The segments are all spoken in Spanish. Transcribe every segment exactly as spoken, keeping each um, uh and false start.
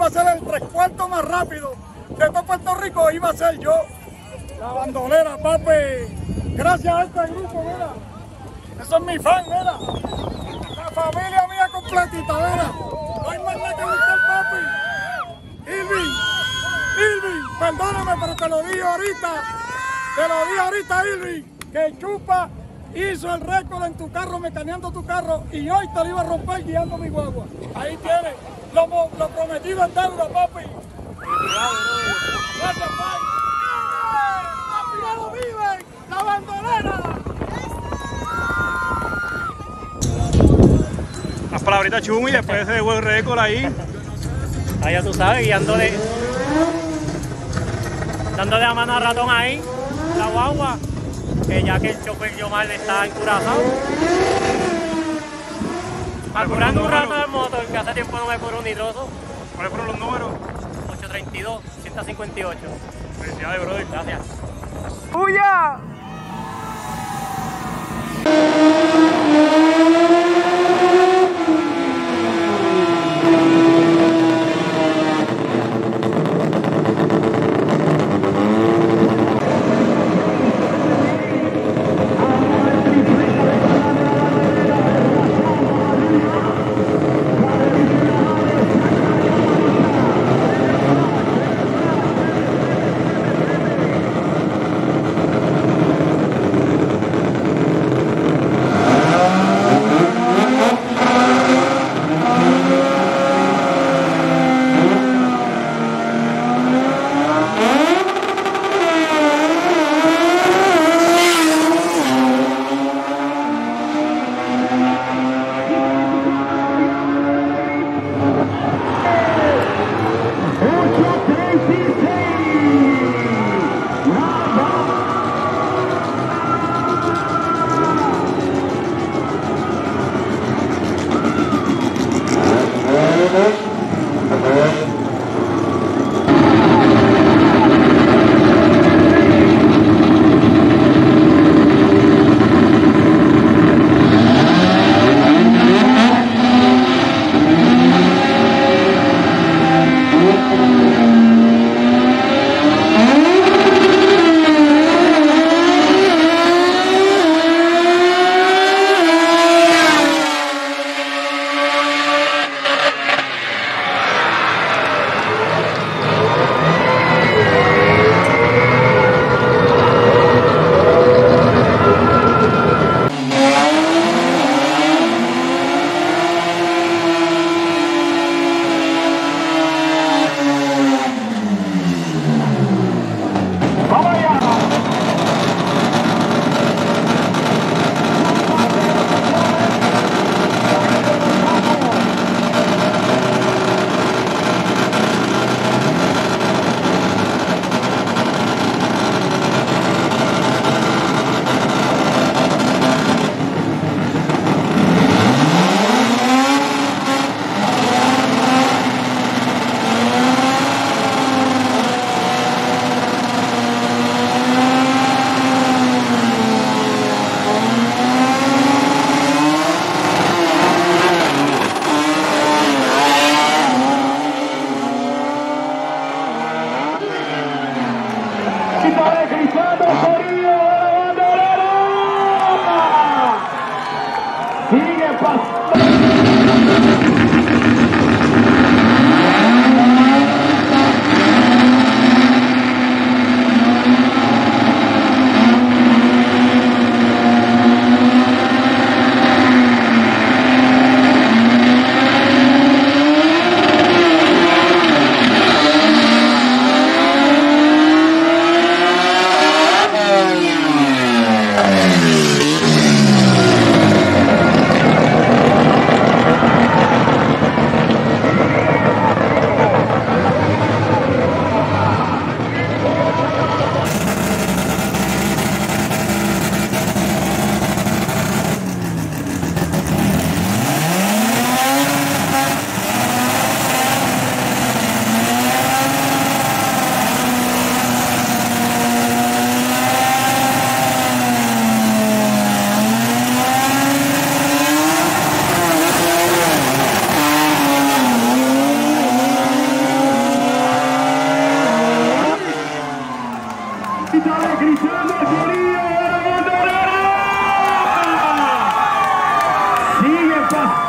iba a ser el tres cuartos más rápido de todo Puerto Rico, iba a ser yo. La bandolera, papi. Gracias a este grupo, mira. Eso es mi fan, mira. La familia mía completita, mira. No hay más nada que buscar, papi. Irving, Irving, perdóname, pero te lo dije ahorita. Te lo dije ahorita, Irving, que Chupa hizo el récord en tu carro, mecaneando tu carro, y hoy te lo iba a romper guiando mi guagua. Ahí tienes, lo, lo prometido en deuda, papi. Gracias, papi. ¡Papi, ya lo viven! ¡La bandolera! Las palabritas Chumi después de ese buen récord ahí. Ahí ya tú sabes, guiándole, dándole la mano al ratón ahí, la guagua, que ya que el chofer Yomar está encurazado. Apurando un rato de moto, que hace tiempo no me curo un nitroso. ¿Cuáles fueron los números? ocho treinta y dos, ciento cincuenta y ocho. Felicidades, brother. Gracias. ¡Huya!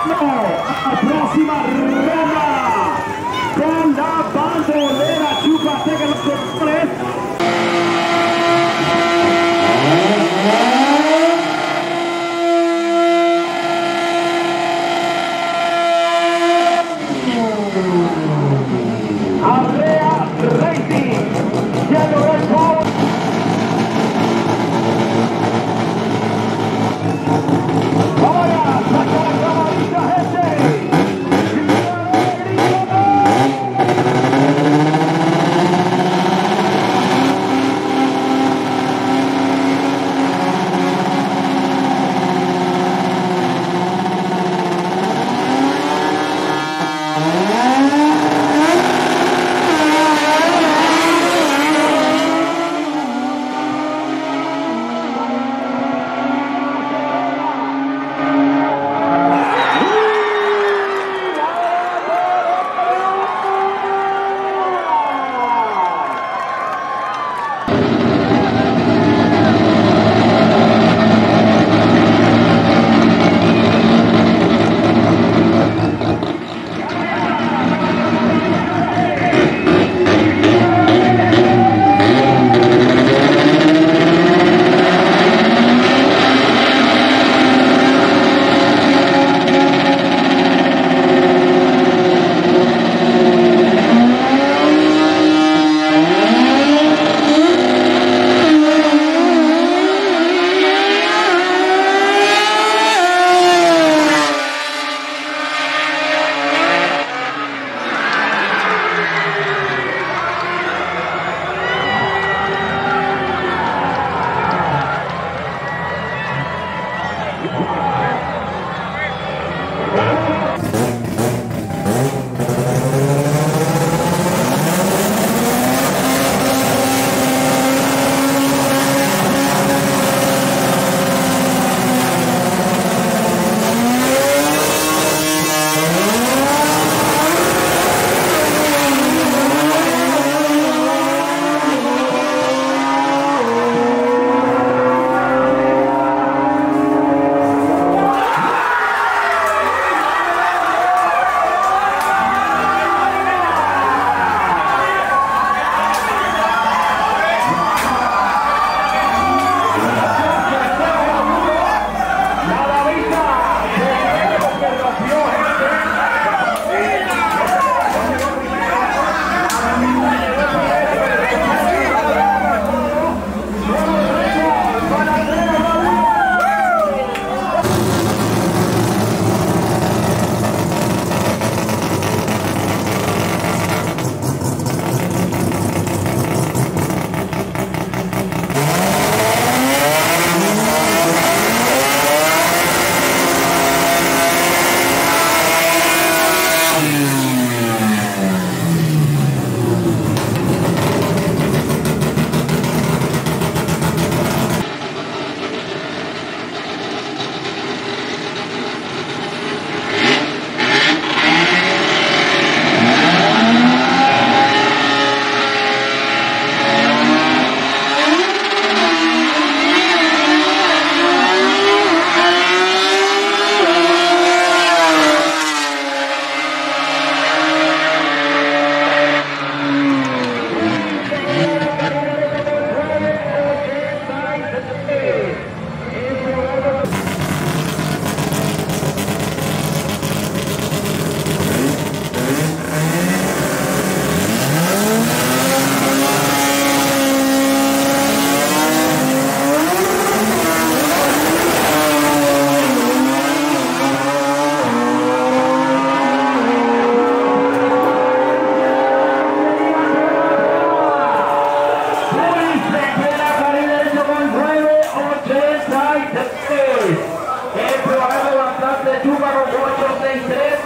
La próxima ronda con la bandolera Chupateca los colores. Arrea Racing, Yellow Red Bull. Ahora, saca la camarita, gente. El programa bastante Chúparo ocho seis tres.